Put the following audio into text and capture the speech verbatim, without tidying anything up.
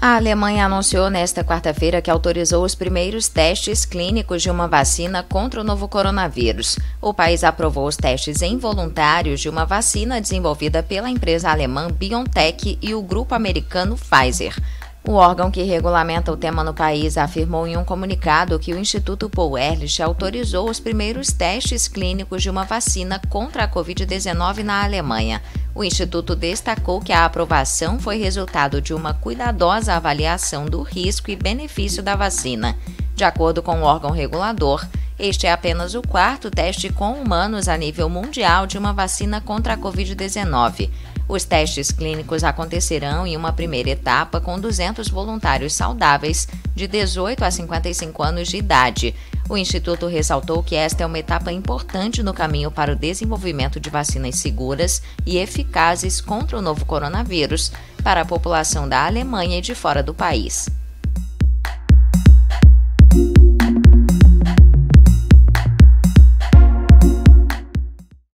A Alemanha anunciou nesta quarta-feira que autorizou os primeiros testes clínicos de uma vacina contra o novo coronavírus. O país aprovou os testes em voluntários de uma vacina desenvolvida pela empresa alemã BioNTech e o grupo americano Pfizer. O órgão que regulamenta o tema no país afirmou em um comunicado que o Instituto Paul Ehrlich autorizou os primeiros testes clínicos de uma vacina contra a covid dezenove na Alemanha. O Instituto destacou que a aprovação foi resultado de uma cuidadosa avaliação do risco e benefício da vacina. De acordo com o órgão regulador, este é apenas o quarto teste com humanos a nível mundial de uma vacina contra a covid dezenove. Os testes clínicos acontecerão em uma primeira etapa com duzentos voluntários saudáveis de dezoito a cinquenta e cinco anos de idade. O Instituto ressaltou que esta é uma etapa importante no caminho para o desenvolvimento de vacinas seguras e eficazes contra o novo coronavírus para a população da Alemanha e de fora do país.